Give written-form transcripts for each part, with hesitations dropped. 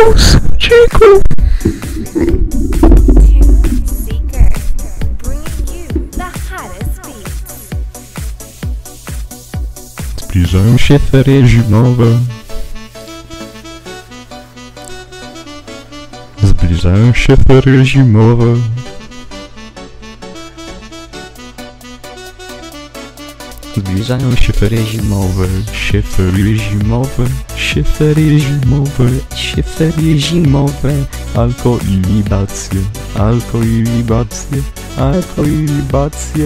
House, dziękuję. Zbliżają się ferie zimowe. Zbliżają się ferie zimowe. Zbliżają się ferie zimowe, ferie zimowe, ferie zimowe, ferie zimowe. Alko i libacje, alko i libacje, alko i libacje.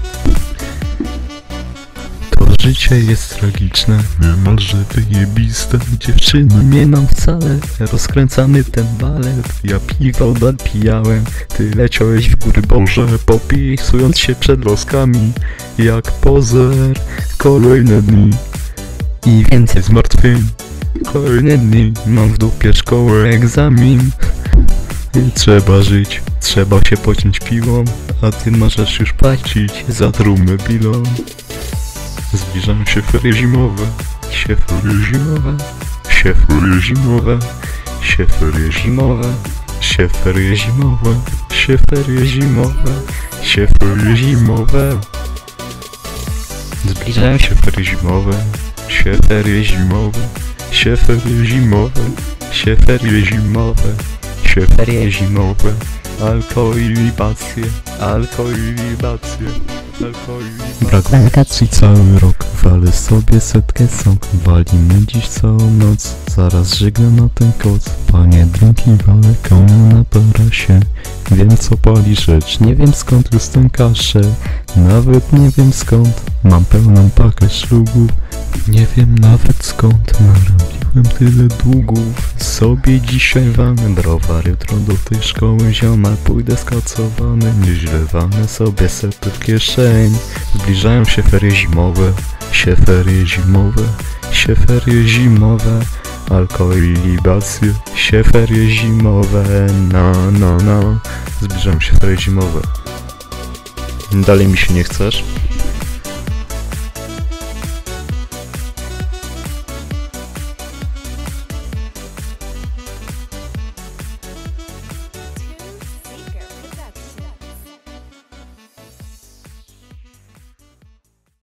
To życie jest tragiczne, niemalże wyjebiste. Dziewczyny nie mam wcale, rozkręcamy ten balet. Ja piwo nadpijałem, ty leciałeś w góry Boże, popisując się przed loskami jak pozer. Kolejne dni i więcej zmartwień. Kolejne dni, mam w dupie szkołę, egzamin. I trzeba żyć, trzeba się pociąć piłą, a ty możesz już płacić za trumę bilą. Zbliżają się ferie zimowe, ferie zimowe, ferie zimowe, ferie zimowe, ferie zimowe, ferie zimowe, ferie zimowe. Zbliżają się ferie zimowe, ferie zimowe, ferie zimowe, ferie zimowe, ferie zimowe. Alkohol i libacje, alkohol i libacje, alkohol i libacje. Brak wakacji cały rok, walę sobie setkę sok. Walimy dziś całą noc, zaraz żegnę na ten koc. Panie drinki walę komu na tarasie. Wiem co pali rzecz, nie wiem skąd już tę kaszę. Nawet nie wiem skąd, mam pełną pakę szlugów. Nie wiem nawet skąd narobiłem tyle długów. Sobie dzisiaj walnę browar, jutro do tej szkoły ziomal pójdę skacowany. Nieźle walnę sobie setę w kieszeń. Zbliżają się ferie zimowe, ferie zimowe, ferie zimowe. Alkohol i libacje, ferie zimowe, no. Zbliżają się ferie zimowe. Dalej mi się nie chcesz?